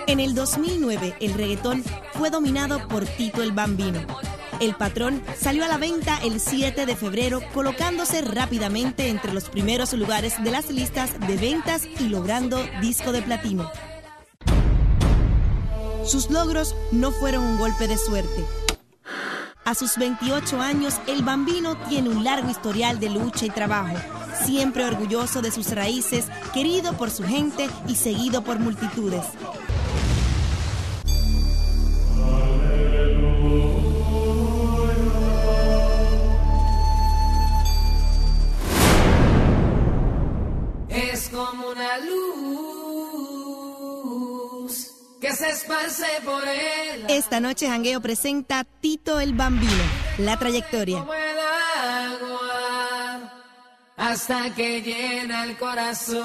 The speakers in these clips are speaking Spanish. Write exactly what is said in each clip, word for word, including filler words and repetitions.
En el dos mil nueve, el reggaetón fue dominado por Tito el Bambino. El Patrón salió a la venta el siete de febrero, colocándose rápidamente entre los primeros lugares de las listas de ventas y logrando disco de platino. Sus logros no fueron un golpe de suerte. A sus veintiocho años, el Bambino tiene un largo historial de lucha y trabajo, siempre orgulloso de sus raíces, querido por su gente y seguido por multitudes. Es como una luz que se esparce por él. Esta noche Jangueo presenta Tito el Bambino, la trayectoria. Como el agua, hasta que llena el corazón.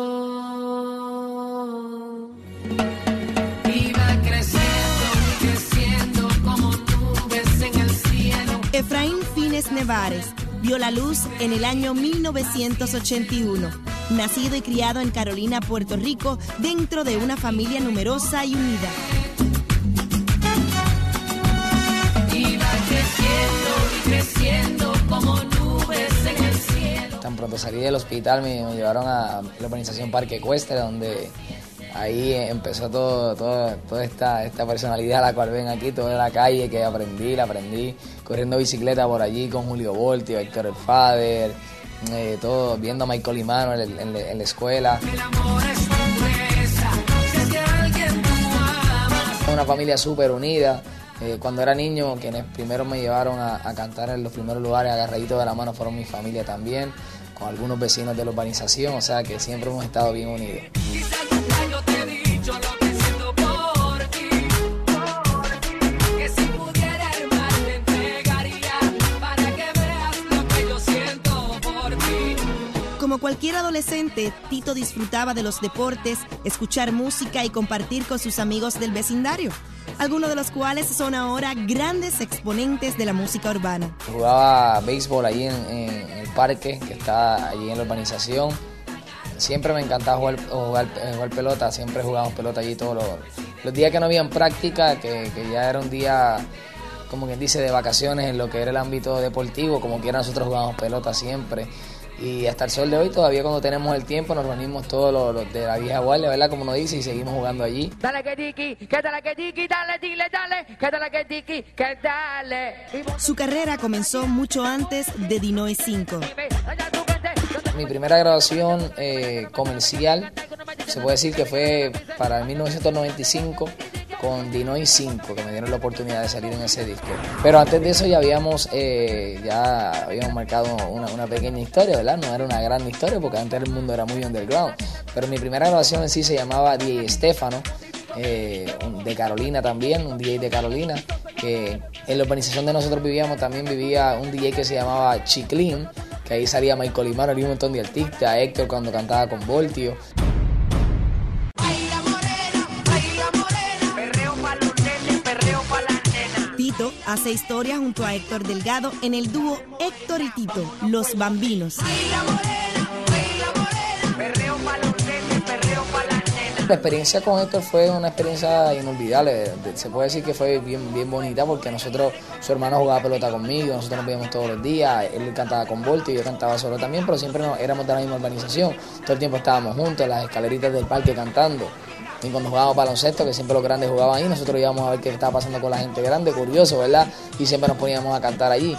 Y va creciendo y creciendo como nubes en el cielo. Efraín Fines Nevares vio la luz en el año mil novecientos ochenta y uno. Nacido y criado en Carolina, Puerto Rico, dentro de una familia numerosa y unida. Y va creciendo y creciendo como nubes en el cielo. Tan pronto salí del hospital me, me llevaron a la urbanización Parque Ecuestre, donde ahí empezó todo, todo, toda esta, esta personalidad a la cual ven aquí, toda la calle que aprendí, la aprendí corriendo bicicleta por allí con Julio Volti, Héctor el Fader, eh, todo, viendo a Michael Imano en, en, en la escuela. El amor es pureza, si es que alguien tú amas. Una familia súper unida. Eh, cuando era niño, quienes primero me llevaron a, a cantar en los primeros lugares agarraditos de la mano fueron mi familia también, con algunos vecinos de la urbanización, o sea que siempre hemos estado bien unidos. Yo te he dicho lo que siento por ti, que si pudiera hermano te entregaría para que veas lo que yo siento por ti. Como cualquier adolescente, Tito disfrutaba de los deportes, escuchar música y compartir con sus amigos del vecindario, algunos de los cuales son ahora grandes exponentes de la música urbana. Jugaba béisbol allí en, en el parque que está allí en la urbanización. Siempre me encantaba jugar, jugar, jugar pelota, siempre jugábamos pelota allí todos los, los días que no habían práctica, que, que ya era un día, como quien dice, de vacaciones en lo que era el ámbito deportivo, como quiera nosotros jugábamos pelota siempre. Y hasta el sol de hoy, todavía cuando tenemos el tiempo, nos reunimos todos los, los de la vieja guardia, ¿verdad? Como nos dice, y seguimos jugando allí. Dale que tiki, que dale que tiki, dale, dile, dale, que dale que tiki, que dale. Su carrera comenzó mucho antes de Dinoy cinco. Mi primera grabación eh, comercial, se puede decir que fue para mil novecientos noventa y cinco, con Dinoy cinco, que me dieron la oportunidad de salir en ese disco. Pero antes de eso ya habíamos, eh, ya habíamos marcado una, una pequeña historia, ¿verdad? No era una gran historia porque antes el mundo era muy underground. Pero mi primera grabación en sí se llamaba D J Estefano, eh, de Carolina también, un D J de Carolina, que en la urbanización de nosotros vivíamos también vivía un D J que se llamaba Chiclín, que ahí salía Michael Imano y un montón de artistas, Héctor cuando cantaba con Voltio. Tito hace historia junto a Héctor Delgado en el dúo Héctor y Tito, Los Bambinos. La experiencia con Héctor fue una experiencia inolvidable, se puede decir que fue bien, bien bonita porque nosotros, su hermano jugaba pelota conmigo, nosotros nos veíamos todos los días, él cantaba con Volti y yo cantaba solo también, pero siempre nos, éramos de la misma urbanización, todo el tiempo estábamos juntos en las escaleritas del parque cantando. Y cuando jugábamos baloncesto, que siempre los grandes jugaban ahí, nosotros íbamos a ver qué estaba pasando con la gente grande, curioso, ¿verdad? Y siempre nos poníamos a cantar allí.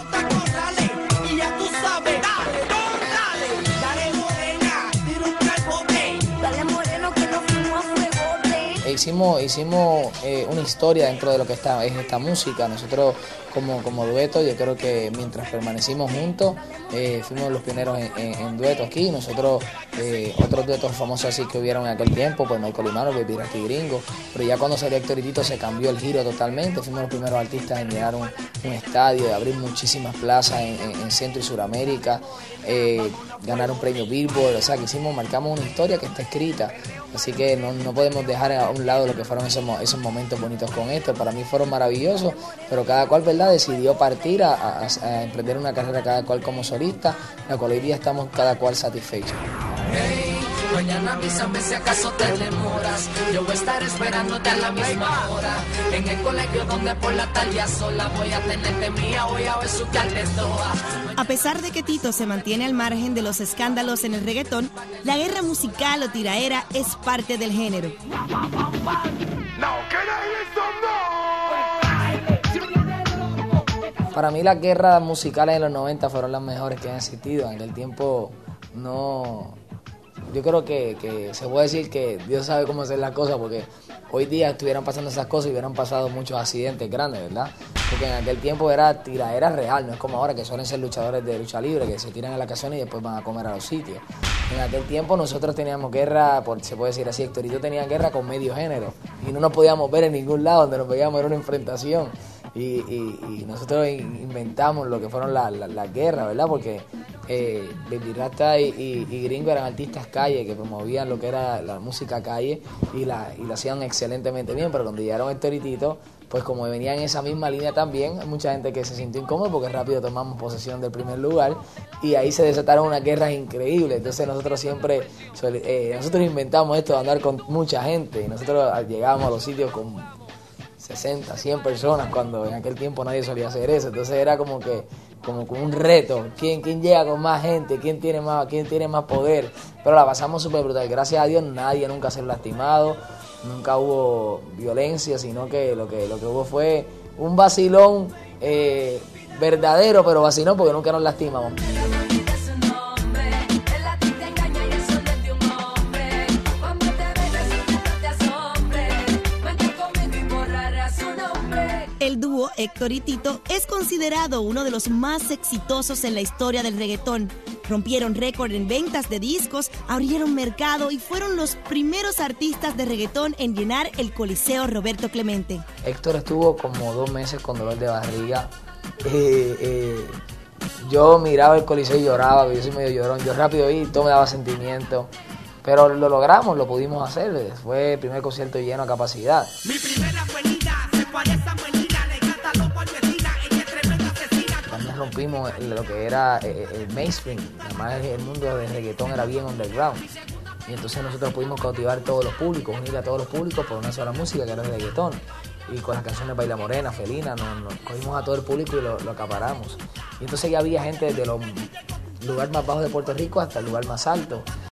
Hicimos, hicimos eh, una historia dentro de lo que está, es esta música. Nosotros como, como dueto, yo creo que mientras permanecimos juntos, eh, fuimos los pioneros en, en, en duetos aquí. Nosotros, eh, otros duetos famosos así que hubieron en aquel tiempo, pues Michael Imano, Baby Rasty Gringo, pero ya cuando salió Héctor y Tito se cambió el giro totalmente. Fuimos los primeros artistas en llenar un, un estadio, de abrir muchísimas plazas en, en, en Centro y Suramérica, eh, ganar un premio Billboard, o sea que hicimos, marcamos una historia que está escrita. Así que no, no podemos dejar a un lado lo que fueron esos, esos momentos bonitos con Héctor. Para mí fueron maravillosos, pero cada cual, ¿verdad?, decidió partir a, a, a emprender una carrera cada cual como solista, la cual hoy día estamos cada cual satisfechos. Hey, Mañana avísame si acaso te demoras. Yo voy a estar esperándote a la misma hora. En el colegio donde por la tarde a sola voy a tenerte mía, voy a besuquearte toda. A pesar de que Tito se mantiene al margen de los escándalos en el reggaetón, la guerra musical o tiraera es parte del género. Para mí las guerras musicales en los noventa fueron las mejores que han existido. En aquel tiempo no... Yo creo que, que se puede decir que Dios sabe cómo hacer las cosas, porque hoy día estuvieran pasando esas cosas y hubieran pasado muchos accidentes grandes, ¿verdad? Porque en aquel tiempo era tiradera real, no es como ahora que suelen ser luchadores de lucha libre, que se tiran a la casona y después van a comer a los sitios. En aquel tiempo nosotros teníamos guerra, por, se puede decir así, Héctorito tenía guerra con medio género y no nos podíamos ver en ningún lado, donde nos veíamos era una enfrentación. Y, y, y nosotros inventamos lo que fueron las la, la guerras, ¿verdad? Porque eh, Baby Rasta y, y, y Gringo eran artistas calle que promovían lo que era la música calle y la, y la hacían excelentemente bien, pero cuando llegaron Héctor y Tito, pues como venían en esa misma línea también, hay mucha gente que se sintió incómoda porque rápido tomamos posesión del primer lugar y ahí se desataron unas guerras increíbles. Entonces nosotros siempre, eh, nosotros inventamos esto de andar con mucha gente y nosotros llegábamos a los sitios con sesenta, cien personas, cuando en aquel tiempo nadie solía hacer eso. Entonces era como que como un reto, ¿quién, quién llega con más gente? ¿Quién tiene más, quién tiene más poder? Pero la pasamos súper brutal. Gracias a Dios nadie nunca se ha lastimado, nunca hubo violencia, sino que lo que, lo que hubo fue un vacilón eh, verdadero, pero vacilón porque nunca nos lastimamos. El dúo Héctor y Tito es considerado uno de los más exitosos en la historia del reggaetón. Rompieron récord en ventas de discos, abrieron mercado y fueron los primeros artistas de reggaetón en llenar el Coliseo Roberto Clemente. Héctor estuvo como dos meses con dolor de barriga. Eh, eh, yo miraba el Coliseo y lloraba, yo soy medio llorón. Yo rápido y todo me daba sentimiento. Pero lo logramos, lo pudimos hacer. Fue el primer concierto lleno a capacidad. Mi primera abuelita se parece a abuelita. También rompimos lo que era el mainstream, además el mundo del reggaetón era bien underground. Y entonces nosotros pudimos cautivar a todos los públicos, unir a todos los públicos por una sola música que era el reggaetón. Y con las canciones Baila Morena, Felina, nos, nos cogimos a todo el público y lo, lo acaparamos. Y entonces ya había gente desde los lugares más bajos de Puerto Rico hasta el lugar más alto.